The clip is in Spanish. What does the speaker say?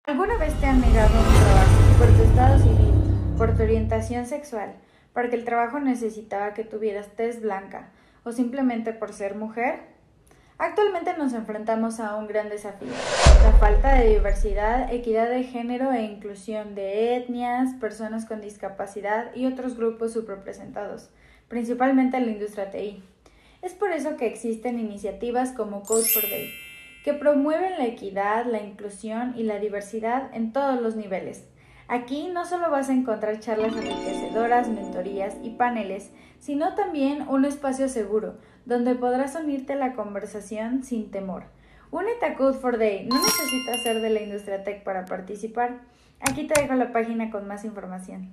¿Alguna vez te han negado un trabajo por tu estado civil, por tu orientación sexual, porque el trabajo necesitaba que tuvieras tez blanca o simplemente por ser mujer? Actualmente nos enfrentamos a un gran desafío: la falta de diversidad, equidad de género e inclusión de etnias, personas con discapacidad y otros grupos subrepresentados, principalmente en la industria TI. Es por eso que existen iniciativas como Code for Day, que promueven la equidad, la inclusión y la diversidad en todos los niveles. Aquí no solo vas a encontrar charlas enriquecedoras, mentorías y paneles, sino también un espacio seguro, donde podrás unirte a la conversación sin temor. Únete a Code for Day, no necesitas ser de la industria tech para participar. Aquí te dejo la página con más información.